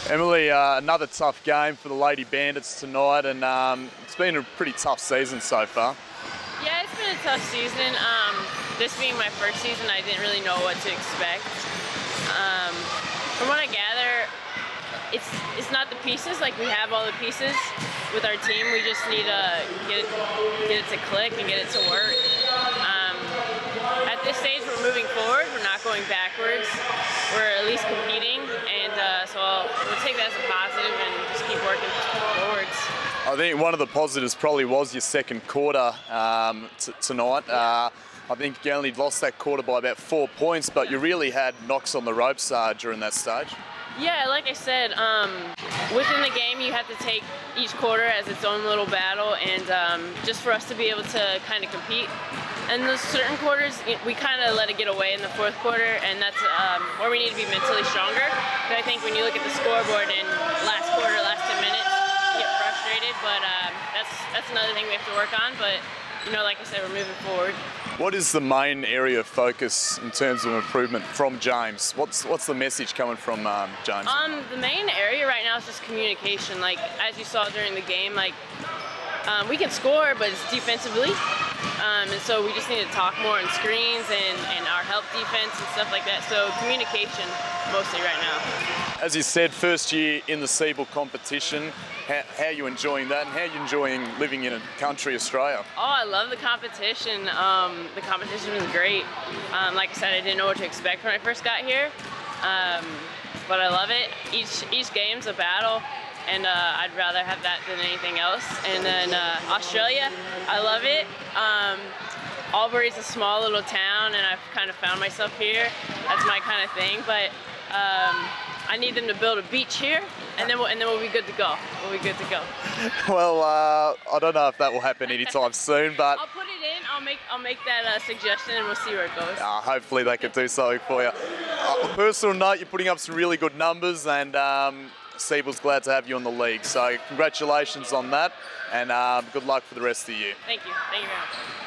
Emilee, another tough game for the Lady Bandits tonight, and it's been a pretty tough season so far. Yeah, it's been a tough season. This being my first season, I didn't really know what to expect. From what I gather, it's not the pieces. Like, we have all the pieces with our team. We just need to get it to click and get it to work. At this stage, we're moving forward. We're not going backwards. We're at least competing, and so we'll take that as a positive and just keep working forwards. I think one of the positives probably was your second quarter tonight. I think you only lost that quarter by about 4 points, but you really had knocks on the ropes during that stage. Yeah, like I said, within the game you have to take each quarter as its own little battle, and just for us to be able to kind of compete. And those certain quarters, we kind of let it get away in the fourth quarter, and that's where we need to be mentally stronger. But I think when you look at the scoreboard in last quarter, last 10 minutes, you get frustrated, but that's another thing we have to work on. But, you know, like I said, we're moving forward. What is the main area of focus in terms of improvement from James? What's the message coming from James? The main area right now is just communication. Like, as you saw during the game, like, we can score, but it's defensively. And so we just need to talk more on screens and our help defense and stuff like that. So communication mostly right now. As you said, first year in the SEABL competition. How are you enjoying that, and how are you enjoying living in a country, Australia? Oh, I love the competition. The competition was great. Like I said, I didn't know what to expect when I first got here, but I love it. Each game's a battle, and I'd rather have that than anything else. And then Australia, I love it. Albury's a small little town, and I've kind of found myself here. That's my kind of thing, but I need them to build a beach here, and then we'll be good to go. We'll be good to go. Well, I don't know if that will happen anytime soon, but I'll put it in. I'll make that suggestion, and we'll see where it goes. Hopefully they can do something for you. On a personal note, you're putting up some really good numbers, and SEABL's glad to have you on the league. So congratulations on that, and good luck for the rest of the year. Thank you. Thank you very much.